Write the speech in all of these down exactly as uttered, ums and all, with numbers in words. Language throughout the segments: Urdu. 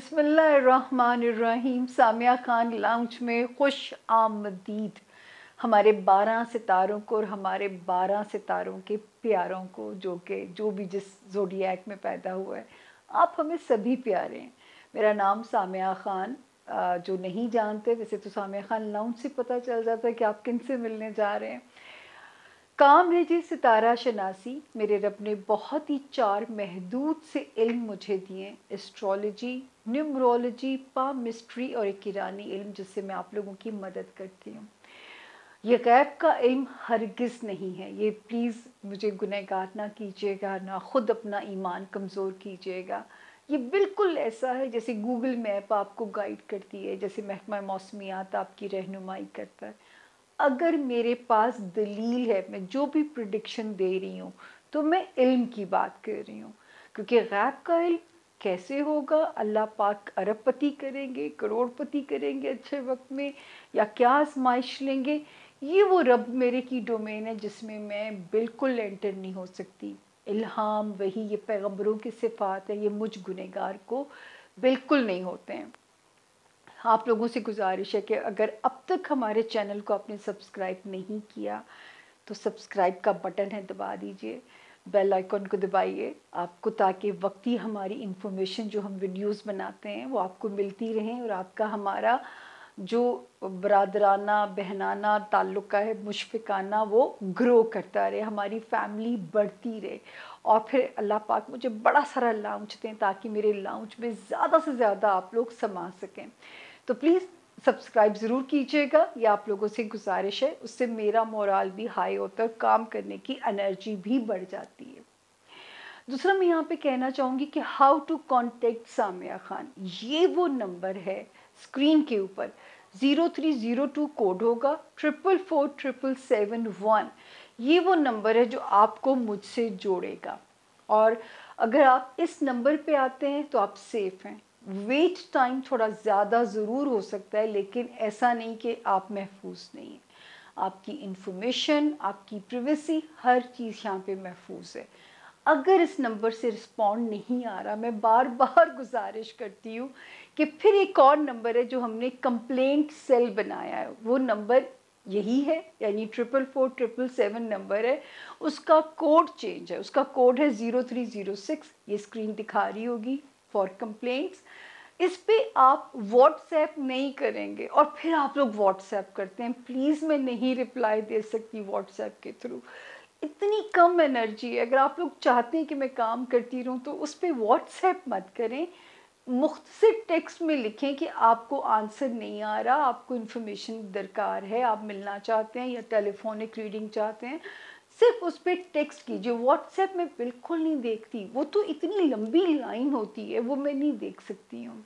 बिस्मिल्लाहिर्रहमानिर्रहीम। सामिया खान लाउंज में खुश आमदीद। हमारे बारह सितारों को और हमारे बारह सितारों के प्यारों को, जो कि जो भी जिस ज़ोडिएक में पैदा हुआ है, आप हमें सभी प्यारे हैं। मेरा नाम सामिया खान। जो नहीं जानते, वैसे तो सामिया खान लाउंज से पता चल जाता है कि आप किन से मिलने जा रहे हैं। काम है जी सितारा शनासी। मेरे रब ने बहुत ही चार महदूद से इल्म मुझे दिए, एस्ट्रोलॉजी, न्यूमरोलॉजी, पामिस्ट्री और एक ईरानी इल्म जिससे मैं आप लोगों की मदद करती हूँ। ये गैब का इल्म हरगिज़ नहीं है। ये प्लीज़ मुझे गुनहगार ना कीजिएगा, ना ख़ुद अपना ईमान कमज़ोर कीजिएगा। ये बिल्कुल ऐसा है जैसे गूगल मैप आपको गाइड करती है, जैसे महकमा मौसमियात आपकी रहनुमाई करता है। अगर मेरे पास दलील है, मैं जो भी प्रिडिक्शन दे रही हूँ, तो मैं इल्म की बात कर रही हूँ। क्योंकि गैब का इल्म कैसे होगा, अल्लाह पाक अरबपति करेंगे, करोड़पति करेंगे अच्छे वक्त में, या क्या आजमाइश लेंगे, ये वो रब मेरे की डोमेन है जिसमें मैं बिल्कुल एंटर नहीं हो सकती। इल्हाम वही, ये पैगंबरों की सिफ़ात है, ये मुझ गुनहगार को बिल्कुल नहीं होते हैं। आप लोगों से गुजारिश है कि अगर अब तक हमारे चैनल को आपने सब्सक्राइब नहीं किया तो सब्सक्राइब का बटन है, दबा दीजिए, बेल आइकन को दबाइए आपको, ताकि वक्ती हमारी इन्फॉर्मेशन जो हम वीडियोस बनाते हैं वो आपको मिलती रहें और आपका हमारा जो बरादराना बहनाना ताल्लुक़ है, मुशफ़िकाना, वो ग्रो करता रहे, हमारी फैमिली बढ़ती रहे। और फिर अल्लाह पाक मुझे बड़ा सारा लाउंज दें ताकि मेरे लाउंज में ज़्यादा से ज़्यादा आप लोग समा सकें। तो प्लीज़ सब्सक्राइब ज़रूर कीजिएगा, ये आप लोगों से गुजारिश है। उससे मेरा मोराल भी हाई होता है, काम करने की एनर्जी भी बढ़ जाती है। दूसरा मैं यहाँ पे कहना चाहूँगी कि how to contact Samia Khan. ये वो नंबर है स्क्रीन के ऊपर, zero three zero two code होगा, triple four triple seven one. ये वो नंबर है जो आपको मुझसे जोड़ेगा। और अगर आप इस नंबर पे आते हैं तो आप सेफ़ हैं। वेट टाइम थोड़ा ज़्यादा ज़रूर हो सकता है, लेकिन ऐसा नहीं कि आप महफूज नहीं हैं। आपकी इन्फॉर्मेशन, आपकी प्राइवेसी, हर चीज़ यहाँ पे महफूज है। अगर इस नंबर से रिस्पॉन्ड नहीं आ रहा, मैं बार बार गुजारिश करती हूँ कि फिर एक और नंबर है जो हमने कंप्लेंट सेल बनाया है, वो नंबर यही है, यानी triple four triple seven number है। उसका कोड चेंज है, उसका कोड है ज़ीरो थ्री ज़ीरो सिक्स। ये स्क्रीन दिखा रही होगी फॉर कंप्लेंट्स। इस पे आप व्हाट्सएप नहीं करेंगे और फिर आप लोग व्हाट्सएप करते हैं। प्लीज़ मैं नहीं रिप्लाई दे सकती व्हाट्सएप के थ्रू, इतनी कम एनर्जी है। अगर आप लोग चाहते हैं कि मैं काम करती रहूं तो उस पर व्हाट्सएप मत करें। मुख्तसर टेक्स्ट में लिखें कि आपको आंसर नहीं आ रहा, आपको इन्फॉर्मेशन दरकार है, आप मिलना चाहते हैं या टेलीफोनिक रीडिंग चाहते हैं, सिर्फ उस पर टेक्स्ट कीजिए। व्हाट्सएप में बिल्कुल नहीं देखती, वो तो इतनी लंबी लाइन होती है, वो मैं नहीं देख सकती हूँ।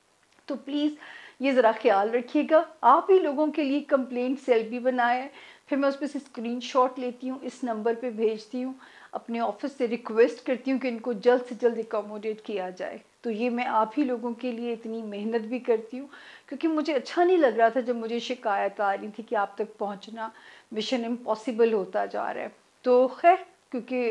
तो प्लीज़ ये ज़रा ख्याल रखिएगा। आप ही लोगों के लिए कंप्लेंट सेल भी बनाया है, फिर मैं उस पर से स्क्रीनशॉट लेती हूँ, इस नंबर पे भेजती हूँ, अपने ऑफिस से रिक्वेस्ट करती हूँ कि इनको जल्द से जल्द अकोमोडेट किया जाए। तो ये मैं आप ही लोगों के लिए इतनी मेहनत भी करती हूँ, क्योंकि मुझे अच्छा नहीं लग रहा था जब मुझे शिकायत आ रही थी कि आप तक पहुँचना मिशन इम्पॉसिबल होता जा रहा है। तो खैर, क्योंकि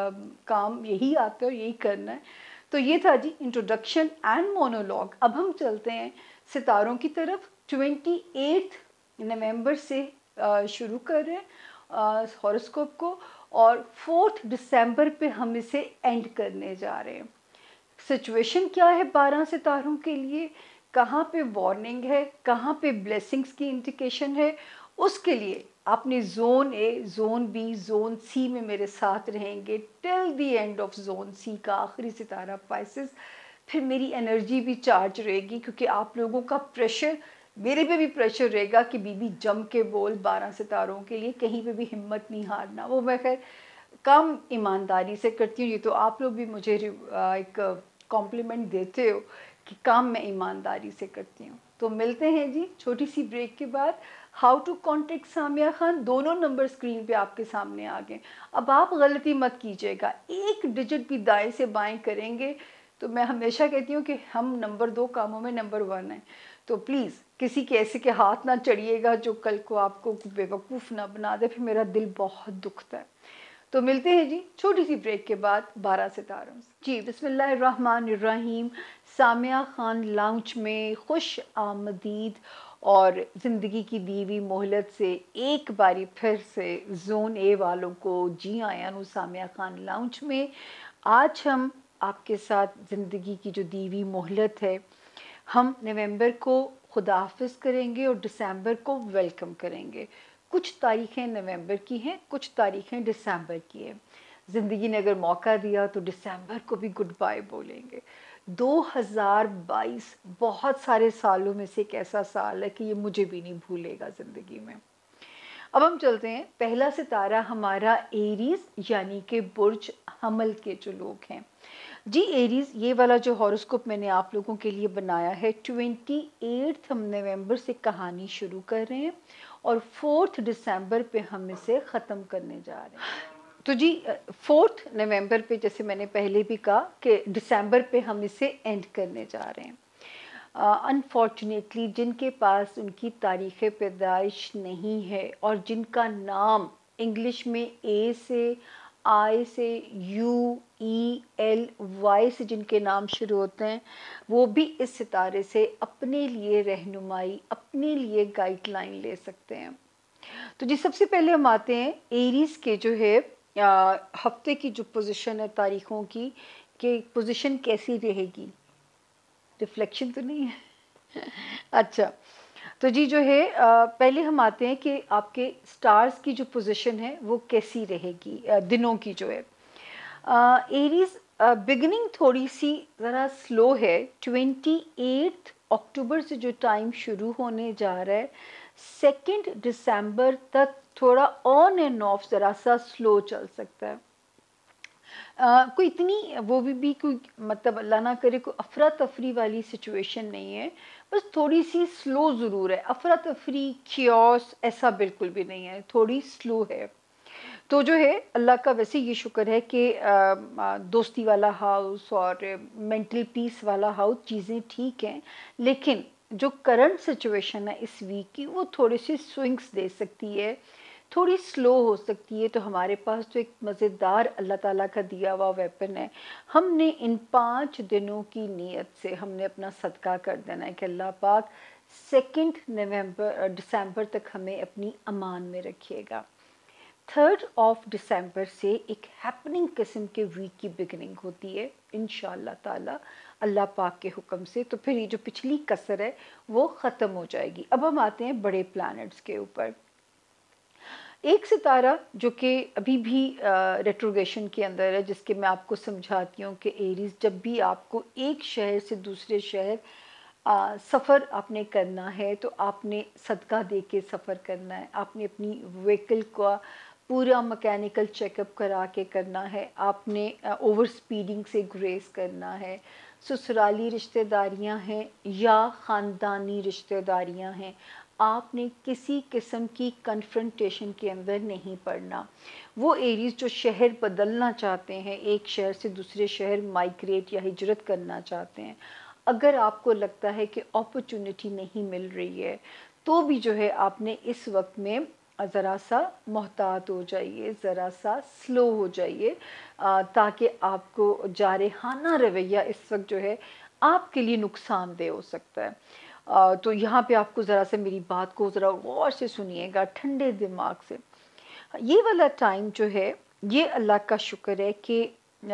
काम यही आता है और यही करना है। तो ये था जी इंट्रोडक्शन एंड मोनोलॉग। अब हम चलते हैं सितारों की तरफ। ट्वेंटी एट्थ नवंबर से शुरू कर रहे हैं हॉरोस्कोप को, और फोर्थ दिसंबर पे हम इसे एंड करने जा रहे हैं। सिचुएशन क्या है बारह सितारों के लिए, कहाँ पे वार्निंग है, कहाँ पे ब्लेसिंग्स की इंडिकेशन है, उसके लिए आपने zone A, zone B, zone C में मेरे साथ रहेंगे till the end of zone C का आखिरी सितारा पाइसेस। फिर मेरी एनर्जी भी चार्ज रहेगी, क्योंकि आप लोगों का प्रेशर, मेरे पे भी प्रेशर रहेगा कि बीबी जम के बोल, बारह सितारों के लिए कहीं पे भी हिम्मत नहीं हारना। वो मैं खैर काम ईमानदारी से करती हूँ, ये तो आप लोग भी मुझे एक कॉम्प्लीमेंट देते हो कि काम मैं ईमानदारी से करती हूँ। तो मिलते हैं जी छोटी सी ब्रेक के बाद। How to contact Samia Khan, दोनों नंबर स्क्रीन पे आपके सामने आ गए। अब आप गलती मत कीजिएगा, एक डिजिट भी दाएं से बाएं करेंगे तो मैं हमेशा कहती हूँ कि हम नंबर दो कामों में नंबर वन है। तो प्लीज़ किसी के ऐसे के हाथ ना चढ़िएगा जो कल को आपको बेवकूफ़ ना बना दे, फिर मेरा दिल बहुत दुखता है। تو ملتے ہیں جی چھوٹی سی بریک کے بعد بارہ ستاروں سے. جی بسم اللہ الرحمن الرحیم. سامیہ خان لاؤنج میں خوش آمدید اور زندگی کی دیوی مہلت سے ایک باری پھر سے زون اے والوں کو جی آیا نو سامیہ خان لاؤنج میں. آج ہم آپ کے ساتھ زندگی کی جو دیوی مہلت ہے ہم نومبر کو خدا حافظ کریں گے اور دسمبر کو ویلکم کریں گے. کچھ تاریخیں نومبر کی ہیں، کچھ تاریخیں دسمبر کی ہیں. زندگی نے اگر موقع دیا تو دسمبر کو بھی گڈ بائی بولیں گے. دو ہزار بائیس بہت سارے سالوں میں سے ایک ایسا سال ہے کہ یہ مجھے بھی نہیں بھولے گا زندگی میں. اب ہم چلتے ہیں. پہلا ستارہ ہمارا ایریز یعنی کہ برج حمل کے جو لوگ ہیں. جی ایریز یہ والا جو ہاروسکوپ میں نے آپ لوگوں کے لیے بنایا ہے ٹوینٹی ایٹھ ہم نومبر سے کہانی شروع کر رہے ہیں اور فورتھ دسمبر پہ ہم اسے ختم کرنے جا رہے ہیں. تو جی فورتھ نومبر پہ جیسے میں نے پہلے بھی کہا کہ دسمبر پہ ہم اسے اینڈ کرنے جا رہے ہیں. انفارچونیٹلی جن کے پاس ان کی تاریخ پیدائش نہیں ہے اور جن کا نام انگلش میں اے سے آئی سے یو ای ایل وائی سے جن کے نام شروع ہوتے ہیں وہ بھی اس ستارے سے اپنے لیے رہنمائی اپنے لیے گائیڈ لائن لے سکتے ہیں. تو جی سب سے پہلے ہم آتے ہیں ایریز کے جو ہے ہفتے کی جو پوزیشن ہے تاریخوں کی کہ پوزیشن کیسی رہے گی. ریفلیکشن تو نہیں ہے اچھا تو جی جو ہے پہلے ہم آتے ہیں کہ آپ کے سٹارز کی جو پوزیشن ہے وہ کیسی رہے گی دنوں کی جو ہے. ایریز بگننگ تھوڑی سی ذرا سلو ہے. ٹوینٹی ایٹھ اکتوبر سے جو ٹائم شروع ہونے جا رہا ہے سیکنڈ دسمبر تک تھوڑا آن اینڈ آف ذرا سا سلو چل سکتا ہے. Uh, کوئی اتنی وہ بھی بھی کوئی مطلب اللہ نہ کرے کوئی افراتفری والی سچویشن نہیں ہے، بس تھوڑی سی سلو ضرور ہے. افراتفری کیوس ایسا بالکل بھی نہیں ہے، تھوڑی سلو ہے. تو جو ہے اللہ کا ویسے یہ شکر ہے کہ دوستی والا ہاؤس اور مینٹل پیس والا ہاؤس چیزیں ٹھیک ہیں، لیکن جو کرنٹ سچویشن ہے اس ویک کی وہ تھوڑی سی سوئنگس دے سکتی ہے، تھوڑی سلو ہو سکتی ہے. تو ہمارے پاس تو ایک مزیدار اللہ تعالیٰ کا دیا ہوا ویپن ہے. ہم نے ان پانچ دنوں کی نیت سے ہم نے اپنا صدقہ کر دینا ہے کہ اللہ پاک سیکنڈ نومبر دسمبر تک ہمیں اپنی امان میں رکھیے گا. تھرڈ آف دسمبر سے ایک ہیپننگ قسم کے ویک کی بگننگ ہوتی ہے انشاءاللہ تعالی اللہ پاک کے حکم سے. تو پھر یہ جو پچھلی کسر ہے وہ ختم ہو جائے گی. اب ہم آتے ہیں بڑے پلانٹس کے اوپر. ایک ستارہ جو کہ ابھی بھی ریٹروگیشن کے اندر ہے جس کے میں آپ کو سمجھاتی ہوں کہ ایریز جب بھی آپ کو ایک شہر سے دوسرے شہر سفر آپ نے کرنا ہے تو آپ نے صدقہ دے کے سفر کرنا ہے. آپ نے اپنی وہیکل کا پورا مکینیکل چیک اپ کرا کے کرنا ہے. آپ نے اوور سپیڈنگ سے گریز کرنا ہے. سسرالی رشتہ داریاں ہیں یا خاندانی رشتہ داریاں ہیں، آپ نے کسی قسم کی کنفرنٹیشن کے اندر نہیں پڑنا. وہ ایریز جو شہر بدلنا چاہتے ہیں، ایک شہر سے دوسرے شہر مائگریٹ یا ہجرت کرنا چاہتے ہیں، اگر آپ کو لگتا ہے کہ اپرچونٹی نہیں مل رہی ہے تو بھی جو ہے آپ نے اس وقت میں ذرا سا محتاط ہو جائیے، ذرا سا سلو ہو جائیے تاکہ آپ کو جارحانہ رویہ اس وقت جو ہے آپ کے لیے نقصان دہ ہو سکتا ہے. تو یہاں پہ آپ کو ذرا سا میری بات کو ذرا غور سے سنیے گا ٹھنڈے دماغ سے. یہ والا ٹائم جو ہے یہ اللہ کا شکر ہے کہ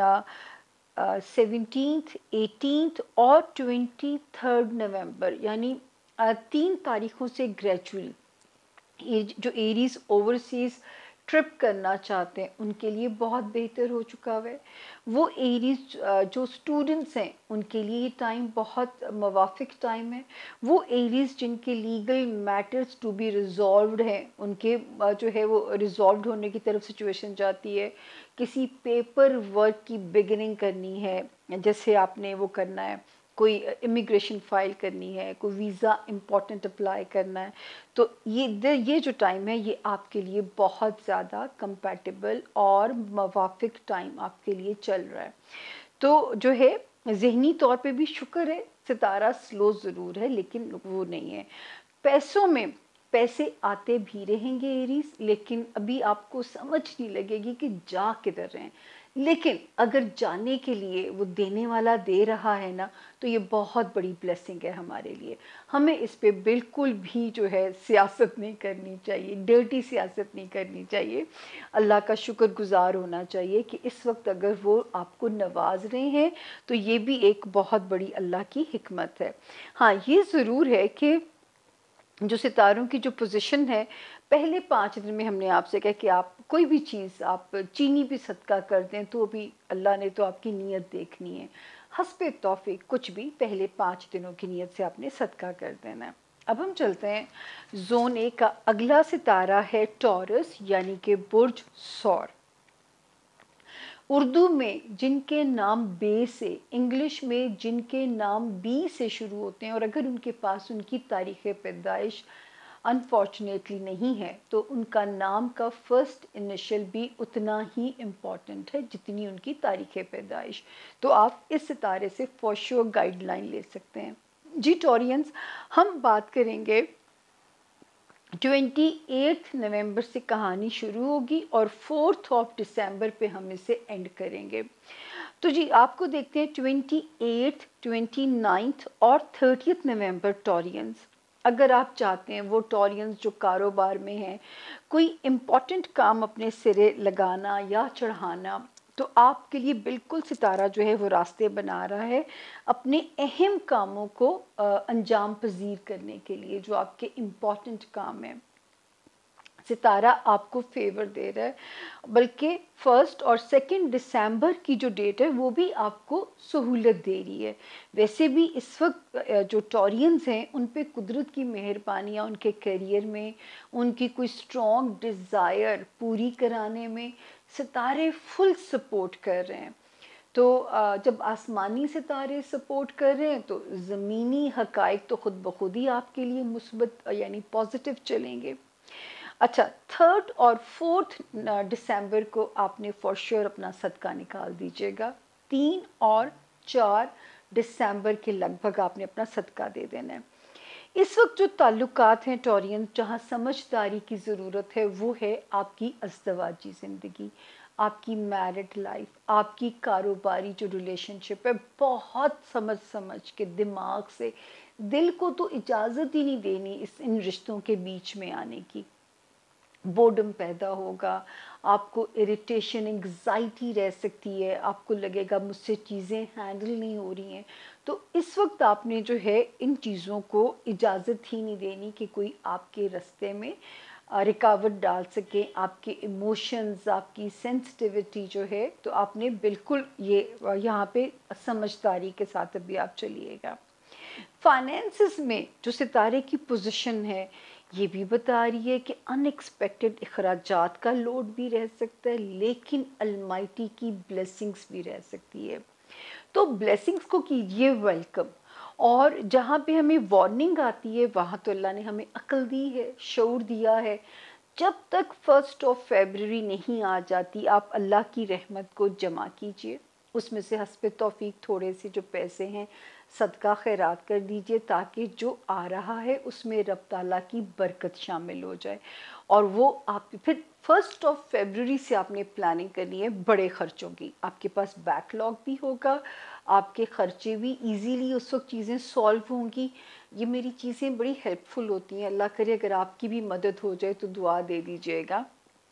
سیونٹینتھ ایٹینتھ اور ٹوینٹی تھرڈ نومبر یعنی تین تاریخوں سے گریجولی جو ایریز اوورسیز ٹرپ کرنا چاہتے ہیں ان کے لیے بہت بہتر ہو چکا ہے. وہ ایریز جو اسٹوڈنٹس ہیں ان کے لیے یہ ٹائم بہت موافق ٹائم ہے. وہ ایریز جن کے legal matters to be resolved ہیں ان کے جو ہے وہ ریزالوڈ ہونے کی طرف سچویشن جاتی ہے. کسی پیپر ورک کی بگننگ کرنی ہے جیسے آپ نے وہ کرنا ہے، کوئی امیگریشن فائل کرنی ہے، کوئی ویزا امپورٹنٹ اپلائی کرنا ہے، تو یہ یہ جو ٹائم ہے یہ آپ کے لیے بہت زیادہ کمپیٹیبل اور موافق ٹائم آپ کے لیے چل رہا ہے. تو جو ہے ذہنی طور پہ بھی شکر ہے ستارہ سلو ضرور ہے لیکن وہ نہیں ہے. پیسوں میں پیسے آتے بھی رہیں گے ایریز، لیکن ابھی آپ کو سمجھ نہیں لگے گی کہ جا کدھر رہے ہیں، لیکن اگر جانے کے لیے وہ دینے والا دے رہا ہے نا تو یہ بہت بڑی بلیسنگ ہے ہمارے لیے. ہمیں اس پہ بالکل بھی جو ہے سیاست نہیں کرنی چاہیے، ڈرٹی سیاست نہیں کرنی چاہیے. اللہ کا شکر گزار ہونا چاہیے کہ اس وقت اگر وہ آپ کو نواز رہے ہیں تو یہ بھی ایک بہت بڑی اللہ کی حکمت ہے. ہاں یہ ضرور ہے کہ جو ستاروں کی جو پوزیشن ہے، پہلے پانچ دن میں ہم نے آپ سے کہا کہ آپ کوئی بھی چیز، آپ چینی بھی صدقہ کر دیں تو بھی اللہ نے تو آپ کی نیت دیکھنی ہے. حسب توفیق کچھ بھی پہلے پانچ دنوں کی نیت سے آپ نے صدقہ کر دینا ہے. اب ہم چلتے ہیں زون اے کا اگلا ستارہ ہے ٹورس یعنی کہ برج ثور. اردو میں جن کے نام بے سے، انگلش میں جن کے نام بی سے شروع ہوتے ہیں اور اگر ان کے پاس ان کی تاریخ پیدائش انفارچونیٹلی نہیں ہے تو ان کا نام کا فرسٹ انیشل بھی اتنا ہی امپورٹنٹ ہے جتنی ان کی تاریخ پیدائش. تو آپ اس ستارے سے فور شور گائیڈ لائن لے سکتے ہیں. جی ٹورینز، ہم بات کریں گے ٹوینٹی ایٹھ نومبر سے کہانی شروع ہوگی اور فورتھ آف ڈسمبر پہ ہم اسے اینڈ کریں گے. تو جی آپ کو دیکھتے ہیں ٹوینٹی ایٹھ، ٹوینٹی نائنتھ اور تھرٹیتھ نومبر ٹورینز. اگر آپ چاہتے ہیں وہ ٹورینز جو کاروبار میں ہیں کوئی امپورٹنٹ کام اپنے سرے لگانا یا چڑھانا، تو آپ کے لیے بالکل ستارہ جو ہے وہ راستے بنا رہا ہے اپنے اہم کاموں کو انجام پذیر کرنے کے لیے. جو آپ کے امپورٹنٹ کام ہیں ستارہ آپ کو فیور دے رہا ہے، بلکہ فرسٹ اور سیکنڈ دسمبر کی جو ڈیٹ ہے وہ بھی آپ کو سہولت دے رہی ہے. ویسے بھی اس وقت جو ٹورینز ہیں ان پہ قدرت کی مہربانیاں ان کے کیریئر میں، ان کی کوئی اسٹرانگ ڈیزائر پوری کرانے میں ستارے فل سپورٹ کر رہے ہیں. تو جب آسمانی ستارے سپورٹ کر رہے ہیں تو زمینی حقائق تو خود بخود ہی آپ کے لیے مثبت یعنی پازیٹیو چلیں گے. اچھا، تھرڈ اور فورتھ دسمبر کو آپ نے فور شیور اپنا صدقہ نکال دیجیے گا. تین اور چار دسمبر کے لگ بھگ آپ نے اپنا صدقہ دے دینا ہے. اس وقت جو تعلقات ہیں ٹورین، جہاں سمجھداری کی ضرورت ہے وہ ہے آپ کی ازدواجی زندگی، آپ کی میرڈ لائف، آپ کی کاروباری جو ریلیشن شپ ہے. بہت سمجھ سمجھ کے دماغ سے، دل کو تو اجازت ہی نہیں دینی اس ان رشتوں کے بیچ میں آنے کی. بورڈم پیدا ہوگا، آپ کو اریٹیشن، انگزائٹی رہ سکتی ہے، آپ کو لگے گا مجھ سے چیزیں ہینڈل نہیں ہو رہی ہیں. تو اس وقت آپ نے جو ہے ان چیزوں کو اجازت ہی نہیں دینی کہ کوئی آپ کے رستے میں رکاوٹ ڈال سکے. آپ کے ایموشنز، آپ کی سینسٹیوٹی جو ہے، تو آپ نے بالکل یہ یہاں پہ سمجھداری کے ساتھ ابھی آپ چلیے گا. فائنینسز میں جو ستارے کی پوزیشن ہے یہ بھی بتا رہی ہے کہ ان ایکسپیکٹڈ اخراجات کا لوڈ بھی رہ سکتا ہے، لیکن المائٹی کی بلیسنگز بھی رہ سکتی ہے. تو بلیسنگز کو کیجئے ویلکم. اور جہاں پہ ہمیں وارننگ آتی ہے وہاں تو اللہ نے ہمیں عقل دی ہے، شعور دیا ہے. جب تک فرسٹ آف فیبرری نہیں آ جاتی آپ اللہ کی رحمت کو جمع کیجئے، اس میں سے حسب توفیق تھوڑے سے جو پیسے ہیں صدقہ خیرات کر دیجئے تاکہ جو آ رہا ہے اس میں رب تعالیٰ کی برکت شامل ہو جائے. اور وہ آپ پھر فرسٹ آف فیبرری سے آپ نے پلاننگ کرنی ہے بڑے خرچوں کی. آپ کے پاس بیک لاگ بھی ہوگا، آپ کے خرچے بھی ایزیلی اس وقت چیزیں سالو ہوں گی. یہ میری چیزیں بڑی ہیلپ فل ہوتی ہیں، اللہ کرے اگر آپ کی بھی مدد ہو جائے تو دعا دے دیجئے گا.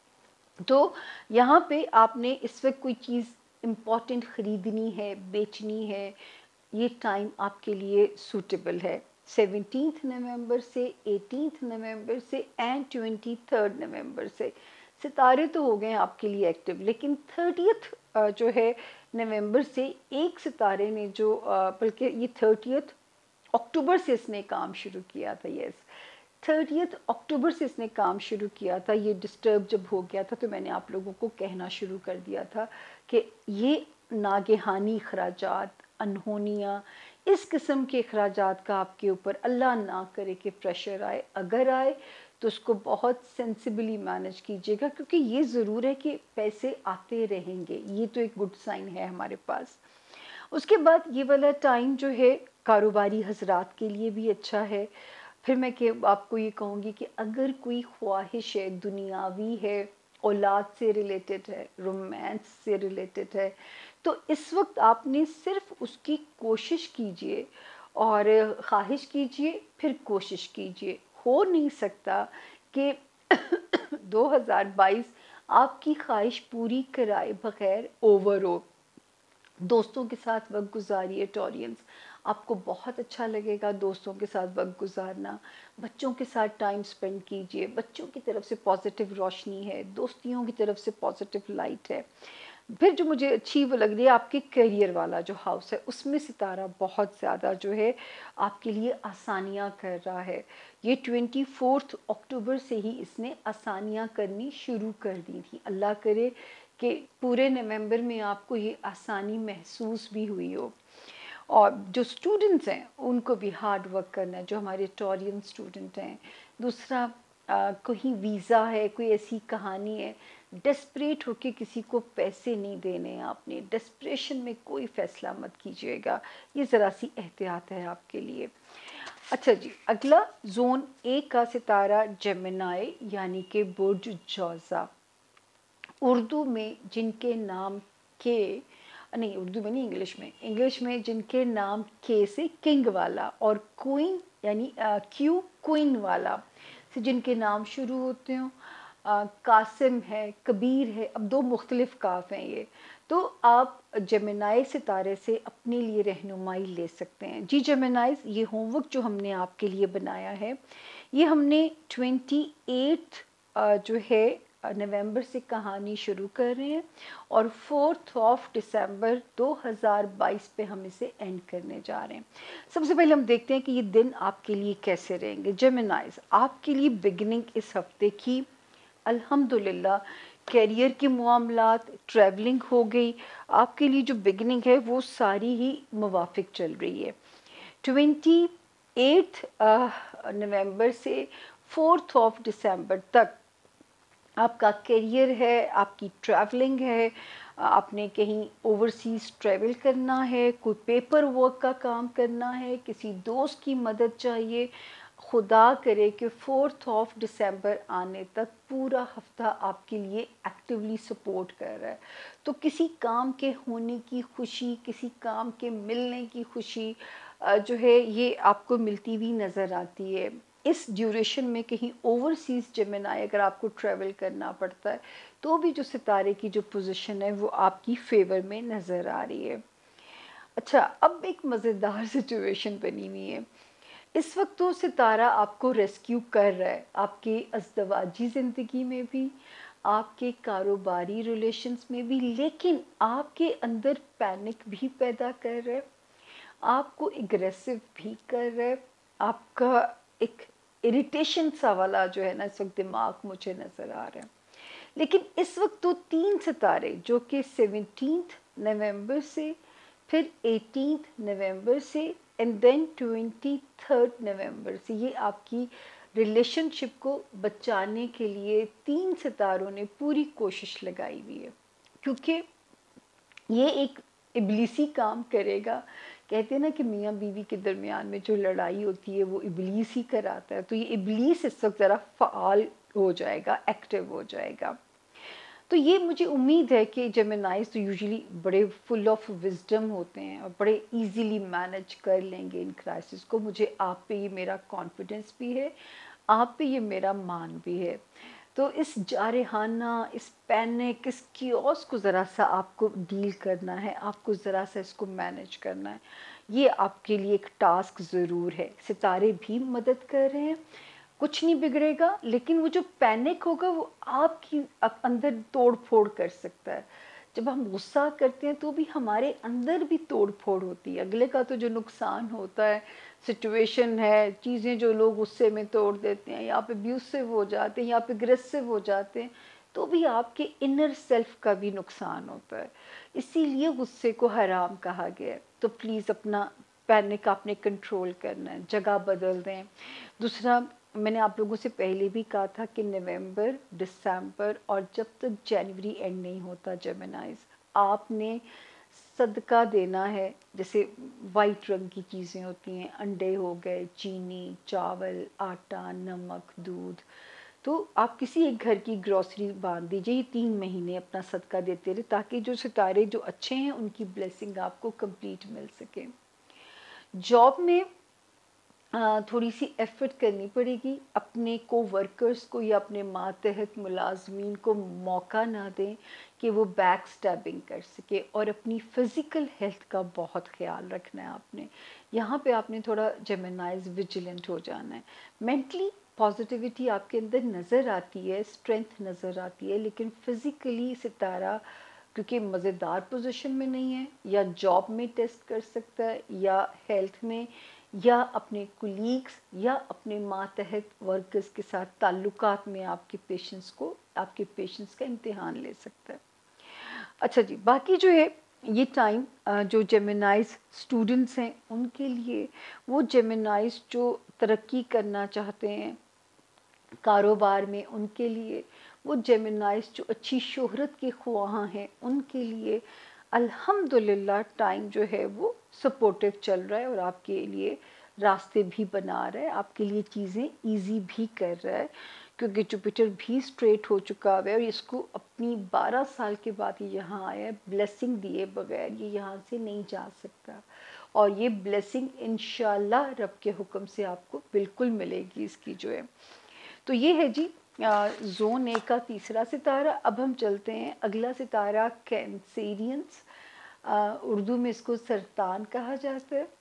تو یہاں پہ آپ نے اس وقت کوئی چیز امپورٹنٹ خریدنی ہے، بیچنی ہے، یہ ٹائم آپ کے لیے سوٹیبل ہے. سیونٹینتھ نومبر سے، ایٹینتھ نومبر سے اینڈ ٹوینٹی تھرڈ نومبر سے ستارے تو ہو گئے ہیں آپ کے لیے ایکٹیو، لیکن تھرٹیتھ جو ہے نومبر سے ایک ستارے نے جو بلکہ یہ تھرٹیتھ اکتوبر سے اس نے کام شروع کیا تھا. یس تھرٹیتھ اکتوبر سے اس نے کام شروع کیا تھا. یہ ڈسٹرب جب ہو گیا تھا تو میں نے آپ لوگوں کو کہنا شروع کر دیا تھا کہ یہ ناگہانی اخراجات، انہونیاں، اس قسم کے اخراجات کا آپ کے اوپر اللہ نہ کرے کہ پریشر آئے. اگر آئے تو اس کو بہت سینسیبلی مینج کیجیے گا، کیونکہ یہ ضرور ہے کہ پیسے آتے رہیں گے، یہ تو ایک گڈ سائن ہے ہمارے پاس. اس کے بعد یہ والا ٹائم جو ہے کاروباری حضرات کے لیے بھی اچھا ہے. پھر میں کہ آپ کو یہ کہوں گی کہ اگر کوئی خواہش ہے، دنیاوی ہے، اولاد سے ریلیٹڈ ہے، رومانس سے ریلیٹڈ ہے، تو اس وقت آپ نے صرف اس کی کوشش کیجئے اور خواہش کیجئے، پھر کوشش کیجئے. ہو نہیں سکتا کہ دو ہزار بائیس آپ کی خواہش پوری کرائے بغیر اوور ہو. دوستوں کے ساتھ وقت گزاریے ٹورینز، آپ کو بہت اچھا لگے گا دوستوں کے ساتھ وقت گزارنا. بچوں کے ساتھ ٹائم سپینڈ کیجئے، بچوں کی طرف سے پازیٹیو روشنی ہے، دوستیوں کی طرف سے پازیٹیو لائٹ ہے. پھر جو مجھے اچھی وہ لگ رہی ہے آپ کے کیریئر والا جو ہاؤس ہے، اس میں ستارہ بہت زیادہ جو ہے آپ کے لیے آسانیاں کر رہا ہے. یہ ٹوینٹی فورتھ اکتوبر سے ہی اس نے آسانیاں کرنی شروع کر دی تھی. اللہ کرے کہ پورے نومبر میں آپ کو یہ آسانی محسوس بھی ہوئی ہو. اور جو اسٹوڈنٹس ہیں ان کو بھی ہارڈ ورک کرنا ہے، جو ہمارے ٹورین اسٹوڈنٹ ہیں. دوسرا کوئی ویزا ہے، کوئی ایسی کہانی ہے، ڈسپریٹ ہو کے کسی کو پیسے نہیں دینے ہیں آپ نے، ڈسپریشن میں کوئی فیصلہ مت کیجیے گا. یہ ذرا سی احتیاط ہے آپ کے لیے. اچھا جی، اگلا زون اے کا ستارہ جیمنائی یعنی کہ برج جوزا. اردو میں جن کے نام کے نہیں اردو میں نہیں انگلش میں انگلش میں جن کے نام کے سے کنگ والا اور کوئن یعنی کیو کوئن والا سے جن کے نام شروع ہوتے ہوں، قاسم ہے، کبیر ہے. اب دو مختلف کاف ہیں یہ، تو آپ جیمنائی ستارے سے اپنے لیے رہنمائی لے سکتے ہیں. جی جیمنائز، یہ ہوم ورک جو ہم نے آپ کے لیے بنایا ہے، یہ ہم نے ٹوینٹی ایٹھ جو ہے نومبر سے کہانی شروع کر رہے ہیں اور فورتھ آف ڈسمبر دو ہزار بائیس پہ ہم اسے اینڈ کرنے جا رہے ہیں. سب سے پہلے ہم دیکھتے ہیں کہ یہ دن آپ کے لیے کیسے رہیں گے. جیمنائز، آپ کے لیے بگننگ اس ہفتے کی الحمدللہ کیریئر کے معاملات، ٹریولنگ ہو گئی. آپ کے لیے جو بگننگ ہے وہ ساری ہی موافق چل رہی ہے. ٹوینٹی ایٹھ نومبر سے فورتھ آف ڈسمبر تک آپ کا کیریئر ہے، آپ کی ٹریولنگ ہے، آپ نے کہیں اوورسیز ٹریول کرنا ہے، کوئی پیپر ورک کا کام کرنا ہے، کسی دوست کی مدد چاہیے. خدا کرے کہ فورتھ آف ڈسمبر آنے تک پورا ہفتہ آپ کے لیے ایکٹیولی سپورٹ کر رہا ہے. تو کسی کام کے ہونے کی خوشی، کسی کام کے ملنے کی خوشی جو ہے یہ آپ کو ملتی ہوئی نظر آتی ہے. اس ڈیوریشن میں کہیں اوورسیز جیمنائی اگر آپ کو ٹریول کرنا پڑتا ہے تو بھی جو ستارے کی جو پوزیشن ہے وہ آپ کی فیور میں نظر آ رہی ہے. اچھا، اب ایک مزیدار سچویشن بنی ہوئی ہے. اس وقت تو ستارہ آپ کو ریسکیو کر رہا ہے، آپ کے ازدواجی زندگی میں بھی، آپ کے کاروباری ریلیشنز میں بھی، لیکن آپ کے اندر پینک بھی پیدا کر رہا ہے، آپ کو اگریسو بھی کر رہا ہے. آپ کا ایک اریٹیشن سا والا جو ہے نا اس وقت دماغ مجھے نظر آ رہا ہے. لیکن اس وقت تو تین ستارے جو کہ سیونٹینتھ نومبر سے، پھر ایٹینتھ نومبر سے and then twenty third November سے، یہ آپ کی ریلیشن شپ کو بچانے کے لیے تین ستاروں نے پوری کوشش لگائی ہوئی ہے. کیونکہ یہ ایک ابلیسی کام کرے گا. کہتے ہیں نا کہ میاں بیوی کے درمیان میں جو لڑائی ہوتی ہے وہ ابلیس ہی کراتا ہے، تو یہ ابلیس اس وقت ذرا فعال ہو جائے گا، ایکٹیو ہو جائے گا. تو یہ مجھے امید ہے کہ جیمنائز تو یوزلی بڑے فل آف وزڈم ہوتے ہیں اور بڑے ایزیلی مینج کر لیں گے ان کرائسس کو. مجھے آپ پہ یہ میرا کانفیڈنس بھی ہے، آپ پہ یہ میرا مان بھی ہے. تو اس جارحانہ، اس پینک، اس کیوس کو ذرا سا آپ کو ڈیل کرنا ہے، آپ کو ذرا سا اس کو مینج کرنا ہے. یہ آپ کے لیے ایک ٹاسک ضرور ہے. ستارے بھی مدد کر رہے ہیں، کچھ نہیں بگڑے گا، لیکن وہ جو پینک ہوگا وہ آپ کی اندر توڑ پھوڑ کر سکتا ہے. جب ہم غصہ کرتے ہیں تو بھی ہمارے اندر بھی توڑ پھوڑ ہوتی ہے. اگلے کا تو جو نقصان ہوتا ہے، سچویشن ہے، چیزیں جو لوگ غصے میں توڑ دیتے ہیں، یا آپ ابیوسو ہو جاتے ہیں یا آپ اگریسو ہو جاتے ہیں، تو بھی آپ کے انر سیلف کا بھی نقصان ہوتا ہے. اسی لیے غصے کو حرام کہا گیا ہے. تو پلیز اپنا پینک آپ نے کنٹرول کرنا ہے، جگہ بدل دیں. دوسرا، میں نے آپ لوگوں سے پہلے بھی کہا تھا کہ نومبر، دسمبر اور جب تک جنوری اینڈ نہیں ہوتا جیمنائز، آپ نے صدقہ دینا ہے، جیسے وائٹ رنگ کی چیزیں ہوتی ہیں، انڈے ہو گئے، چینی، چاول، آٹا، نمک، دودھ، تو آپ کسی ایک گھر کی گروسری باندھ دیجئے، یہ تین مہینے اپنا صدقہ دیتے رہے تاکہ جو ستارے جو اچھے ہیں ان کی بلیسنگ آپ کو کمپلیٹ مل سکے۔ جاب میں تھوڑی سی ایفرٹ کرنی پڑے گی، اپنے کو ورکرز کو یا اپنے ماتحت ملازمین کو موقع نہ دیں کہ وہ بیک سٹیبنگ کر سکے، اور اپنی فزیکل ہیلتھ کا بہت خیال رکھنا ہے آپ نے۔ یہاں پہ آپ نے تھوڑا جیمنائز ویجیلنٹ ہو جانا ہے۔ مینٹلی پازیٹیوٹی آپ کے اندر نظر آتی ہے، اسٹرینتھ نظر آتی ہے، لیکن فزیکلی ستارہ کیونکہ مزیدار پوزیشن میں نہیں ہے، یا جاب میں ٹیسٹ کر سکتا ہے، یا ہیلتھ میں، یا اپنے کولیگز یا اپنے ماتحت ورکرز کے ساتھ تعلقات میں آپ کے پیشنس کو آپ کے پیشنس کا امتحان لے سکتا ہے۔ اچھا جی، باقی جو ہے یہ ٹائم جو جیمنائز اسٹوڈنٹس ہیں ان کے لیے، وہ جیمنائز جو ترقی کرنا چاہتے ہیں کاروبار میں، ان کے لیے، وہ جیمنائز جو اچھی شہرت کے خواہاں ہیں ان کے لیے الحمدللہ ٹائم جو ہے وہ سپورٹیو چل رہا ہے، اور آپ کے لیے راستے بھی بنا رہا ہے، آپ کے لیے چیزیں ایزی بھی کر رہا ہے، کیونکہ جوپیٹر بھی اسٹریٹ ہو چکا ہے، اور اس کو اپنی بارہ سال کے بعد یہ یہاں آیا ہے، بلیسنگ دیے بغیر یہ یہاں سے نہیں جا سکتا، اور یہ بلیسنگ انشاءاللہ رب کے حکم سے آپ کو بالکل ملے گی اس کی جو ہے۔ تو یہ ہے جی زون اے کا تیسرا ستارہ۔ اب ہم چلتے ہیں اگلا ستارہ کینسیرینس، اردو میں اس کو سرطان کہا جاتا ہے،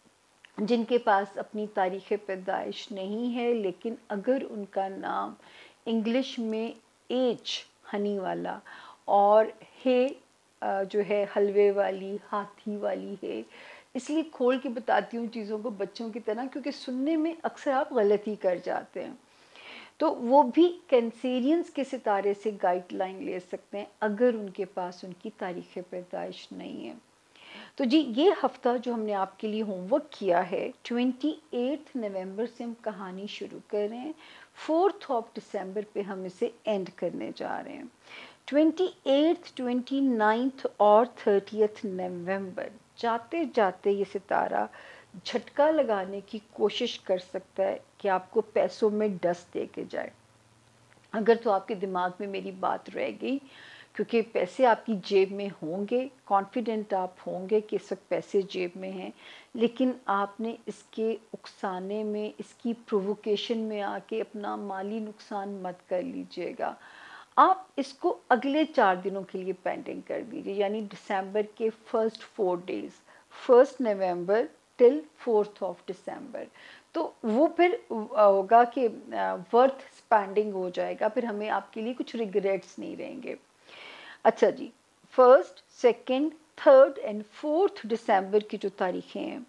جن کے پاس اپنی تاریخ پیدائش نہیں ہے، لیکن اگر ان کا نام انگلش میں ایچ ہنی والا اور ہے جو ہے حلوے والی، ہاتھی والی ہے، اس لیے کھول کے بتاتی ہوں چیزوں کو بچوں کی طرح، کیونکہ سننے میں اکثر آپ غلطی کر جاتے ہیں، تو وہ بھی کینسیرینس کے ستارے سے گائیڈ لائن لے سکتے ہیں اگر ان کے پاس ان کی تاریخ پیدائش نہیں ہے۔ تو جی یہ ہفتہ جو ہم نے آپ کے لیے ہوم ورک کیا ہے، ٹوینٹی ایٹھ نومبر سے ہم کہانی شروع کر رہے ہیں، فورتھ آف ڈسمبر پہ ہم اسے اینڈ کرنے جا رہے ہیں۔ ٹوینٹی ایٹھ، ٹوینٹی نائنتھ اور تھرٹیتھ نومبر جاتے جاتے یہ ستارہ جھٹکا لگانے کی کوشش کر سکتا ہے کہ آپ کو پیسوں میں ڈس دے کے جائے۔ اگر تو آپ کے دماغ میں میری بات رہ گئی، کیونکہ پیسے آپ کی جیب میں ہوں گے، کانفیڈنٹ آپ ہوں گے کہ اس وقت پیسے جیب میں ہیں، لیکن آپ نے اس کے اکسانے میں، اس کی پرووکیشن میں آ کے اپنا مالی نقصان مت کر لیجئے گا۔ آپ اس کو اگلے چار دنوں کے لیے پینڈنگ کر دیجئے، یعنی ڈسمبر کے first four days, first November till fourth of December, تو وہ پھر ہوگا کہ ورتھ اسپینڈنگ ہو جائے گا، پھر ہمیں آپ کے لیے کچھ ریگریٹس نہیں رہیں گے۔ اچھا جی، first, second, third and fourth December کی جو تاریخیں ہیں،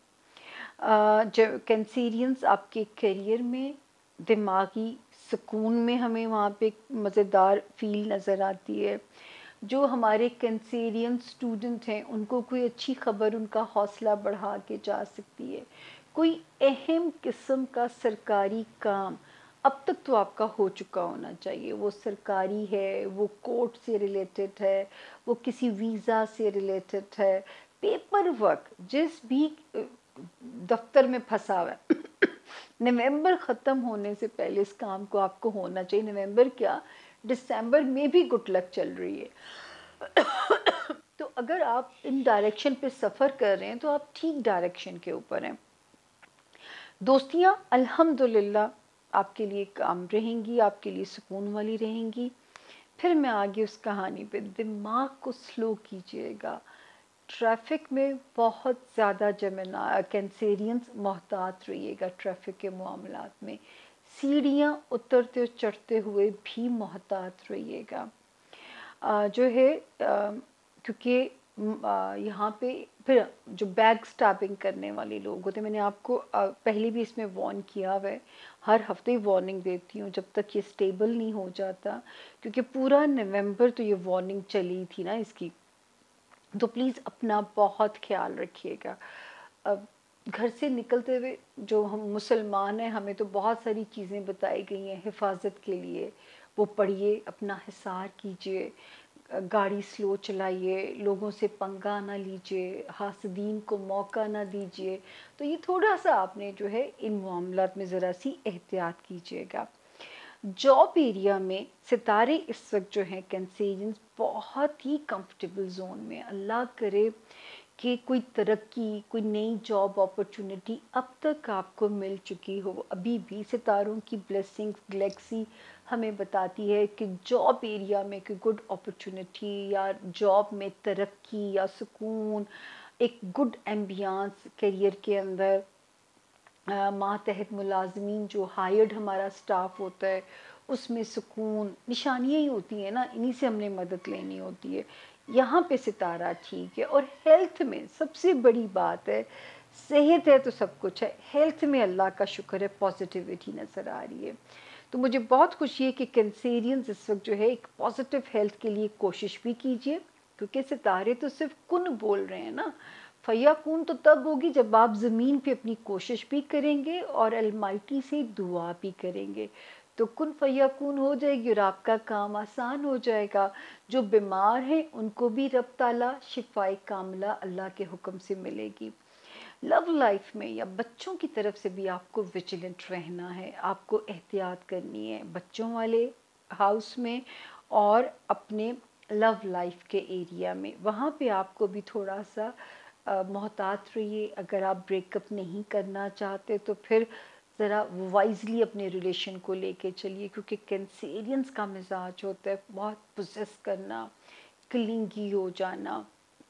جو کینسیرینس آپ کے کیریئر میں، دماغی سکون میں ہمیں وہاں پہ مزیدار فیل نظر آتی ہے۔ جو ہمارے کینسیرین اسٹوڈنٹ ہیں ان کو کوئی اچھی خبر ان کا حوصلہ بڑھا کے جا سکتی ہے، کوئی اہم قسم کا سرکاری کام اب تک تو آپ کا ہو چکا ہونا چاہیے، وہ سرکاری ہے، وہ کورٹ سے ریلیٹڈ ہے، وہ کسی ویزا سے ریلیٹڈ ہے، پیپر ورک جس بھی دفتر میں پھنسا ہوا ہے نومبر ختم ہونے سے پہلے اس کام کو آپ کو ہونا چاہیے۔ نومبر کیا، ڈسمبر میں بھی گڈ لک چل رہی ہے تو اگر آپ ان ڈائریکشن پہ سفر کر رہے ہیں تو آپ ٹھیک ڈائریکشن کے اوپر ہیں۔ دوستیاں الحمدللہ آپ کے لیے کام رہیں گی، آپ کے لیے سکون والی رہیں گی۔ پھر میں آگے اس کہانی پہ، دماغ کو سلو کیجئے گا، ٹریفک میں بہت زیادہ جمنا کینسیرینس محتاط رہیے گا، ٹریفک کے معاملات میں سیڑھیاں اترتے چڑھتے ہوئے بھی محتاط رہیے گا۔ جو ہے کیونکہ یہاں پہ پھر جو بیک سٹیپنگ کرنے والے لوگ ہوتے ہیں، میں نے آپ کو پہلے بھی اس میں وارن کیا ہوا ہے، ہر ہفتے وارننگ دیتی ہوں جب تک یہ سٹیبل نہیں ہو جاتا، کیونکہ پورا نومبر تو یہ وارننگ چلی تھی نا اس کی، تو پلیز اپنا بہت خیال رکھیے گا۔ اب گھر سے نکلتے ہوئے جو ہم مسلمان ہیں ہمیں تو بہت ساری چیزیں بتائی گئی ہیں حفاظت کے لیے، وہ پڑھیے، اپنا حصار کیجئے، گاڑی سلو چلائیے، لوگوں سے پنگا نہ لیجیے، حاسدین کو موقع نہ دیجیے. تو یہ تھوڑا سا آپ نے جو ہے ان معاملات میں ذرا سی احتیاط کیجیے گا. جاب ایریا میں ستارے اس وقت جو ہیں کینسیرینز بہت ہی کمفرٹیبل زون میں. اللہ کرے کہ کوئی ترقی، کوئی نئی جاب اپرچونٹی اب تک آپ کو مل چکی ہو. ابھی بھی ستاروں کی بلیسنگ گلیکسی ہمیں بتاتی ہے کہ جاب ایریا میں کوئی گڈ اپرچونٹی یا جاب میں ترقی یا سکون، ایک گڈ ایمبیانس کیریئر کے اندر، ماتحت ملازمین جو ہائرڈ ہمارا سٹاف ہوتا ہے اس میں سکون، نشانیاں ہی ہوتی ہیں نا، انہی سے ہم نے مدد لینی ہوتی ہے. یہاں پہ ستارہ ٹھیک ہے. اور ہیلتھ میں سب سے بڑی بات ہے، صحت ہے تو سب کچھ ہے، ہیلتھ میں اللہ کا شکر ہے پازیٹیوٹی نظر آ رہی ہے. تو مجھے بہت خوشی ہے کہ کینسیرینز اس وقت جو ہے ایک پازیٹیو ہیلتھ کے لیے کوشش بھی کیجیے، کیونکہ ستارے تو صرف کن بول رہے ہیں نا. فیکون تو تب ہوگی جب آپ زمین پہ اپنی کوشش بھی کریں گے اور المائٹی سے دعا بھی کریں گے، تو کن فیکون ہو جائے گی اور آپ کا کام آسان ہو جائے گا. جو بیمار ہیں ان کو بھی رب تعالیٰ شفائے کاملہ اللہ کے حکم سے ملے گی. لو لائف میں یا بچوں کی طرف سے بھی آپ کو ویجیلنٹ رہنا ہے، آپ کو احتیاط کرنی ہے بچوں والے ہاؤس میں اور اپنے لو لائف کے ایریا میں. وہاں پہ آپ کو بھی تھوڑا سا محتاط رہیے. اگر آپ بریک اپ نہیں کرنا چاہتے تو پھر ذرا وائزلی اپنے ریلیشن کو لے کے چلیے، کیونکہ کینسیرینز کا مزاج ہوتا ہے بہت پوزیس کرنا، کلنگی ہو جانا.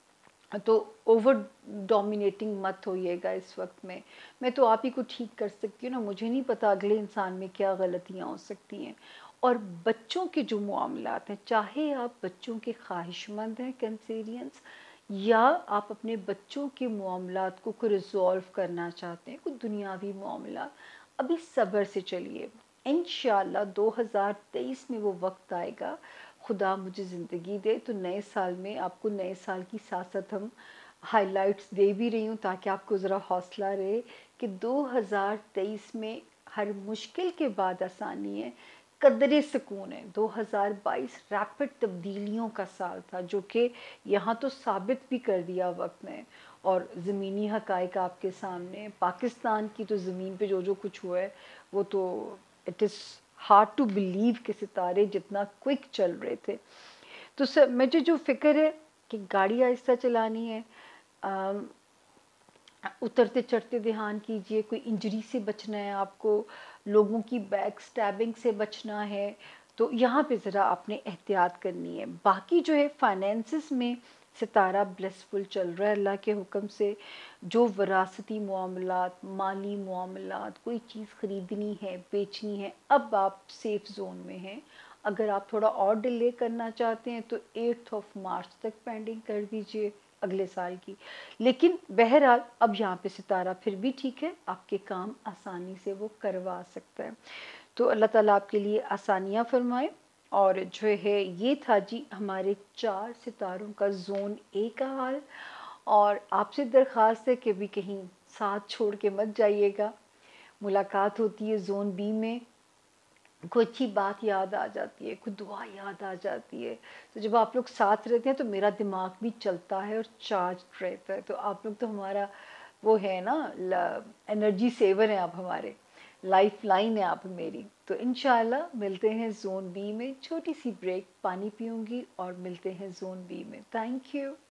تو اوور ڈومینیٹنگ مت ہوئیے گا اس وقت میں. میں تو آپ ہی کو ٹھیک کر سکتی ہوں نا، مجھے نہیں پتا اگلے انسان میں کیا غلطیاں ہو سکتی ہیں. اور بچوں کے جو معاملات ہیں، چاہے آپ بچوں کے خواہش مند ہیں کینسیرینز، یا آپ اپنے بچوں کے معاملات کو کوئی ریزولو کرنا چاہتے ہیں، کوئی دنیاوی معاملات، ابھی صبر سے چلیے. انشاءاللہ دو ہزار تیئیس میں وہ وقت آئے گا، خدا مجھے زندگی دے تو نئے سال میں آپ کو نئے سال کی ساتھ ساتھ ہم ہائی لائٹس دے بھی رہی ہوں تاکہ آپ کو ذرا حوصلہ رہے کہ دو ہزار تیئیس میں ہر مشکل کے بعد آسانی ہے، قدرے سکون ہے. دو ہزار بائیس ریپڈ تبدیلیوں کا سال تھا جو کہ یہاں تو ثابت بھی کر دیا وقت نے، اور زمینی حقائق آپ کے سامنے. پاکستان کی تو زمین پہ جو جو کچھ ہوا ہے وہ تو it is hard to believe کہ ستارے جتنا کوئک چل رہے تھے. تو سر مجھے جو فکر ہے کہ گاڑی آہستہ چلانی ہے، اترتے چڑھتے دھیان کیجئے، کوئی انجری سے بچنا ہے آپ کو، لوگوں کی بیک سٹیبنگ سے بچنا ہے، تو یہاں پہ ذرا آپ نے احتیاط کرنی ہے. باقی جو ہے فائنینسز میں ستارہ بلیسفل چل رہا ہے اللہ کے حکم سے. جو وراثتی معاملات، مالی معاملات، کوئی چیز خریدنی ہے، بیچنی ہے، اب آپ سیف زون میں ہیں. اگر آپ تھوڑا اور ڈیلے کرنا چاہتے ہیں تو ایٹھ آف مارچ تک پینڈنگ کر دیجئے اگلے سال کی. لیکن بہرحال اب یہاں پہ ستارہ پھر بھی ٹھیک ہے، آپ کے کام آسانی سے وہ کروا سکتا ہے. تو اللہ تعالیٰ آپ کے لیے آسانیاں فرمائے. اور جو ہے یہ تھا جی ہمارے چار ستاروں کا زون اے کا حال. اور آپ سے درخواست ہے کہ بھی کہیں ساتھ چھوڑ کے مت جائیے گا. ملاقات ہوتی ہے زون بی میں، کوئی اچھی بات یاد آ جاتی ہے، کوئی دعا یاد آ جاتی ہے، تو جب آپ لوگ ساتھ رہتے ہیں تو میرا دماغ بھی چلتا ہے اور چارج رہتا ہے. تو آپ لوگ تو ہمارا وہ ہے نا، انرجی سیور ہیں آپ، ہمارے لائف لائن ہے آپ میری. تو انشاءاللہ ملتے ہیں زون بی میں. چھوٹی سی بریک، پانی پیوں گی اور ملتے ہیں زون بی میں. Thank you.